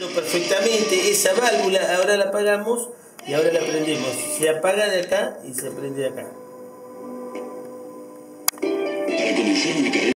Perfectamente esa válvula, ahora la apagamos y ahora la prendemos. Se apaga de acá y se prende de acá.